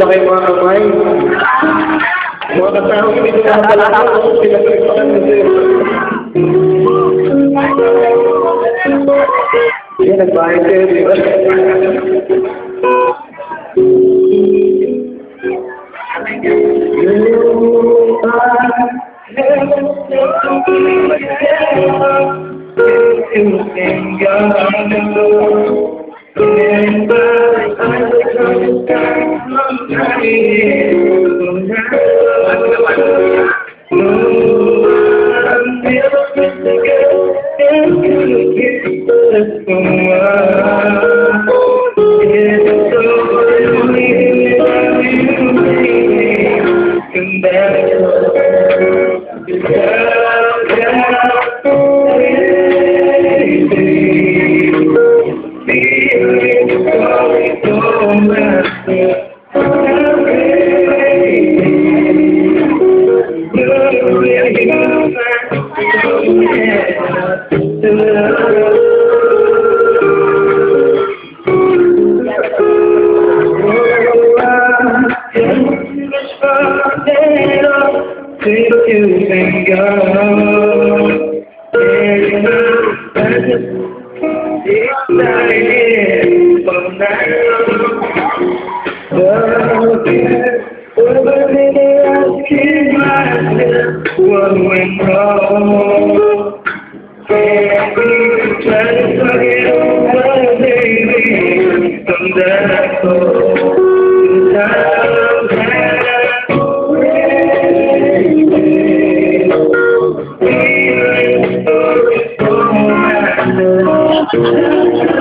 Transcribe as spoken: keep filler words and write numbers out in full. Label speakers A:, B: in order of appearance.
A: kayong mga kamay. Mga kasama ko dito mga palaka. Pinagpagpakan kasi. Yan, nagbahay kayo, di ba? What went wrong? Can't we try to forget over, baby? From that cold time that we were so